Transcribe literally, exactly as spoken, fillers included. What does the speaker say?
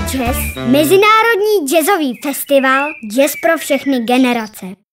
Jazz, mezinárodní jazzový festival Jazz pro všechny generace.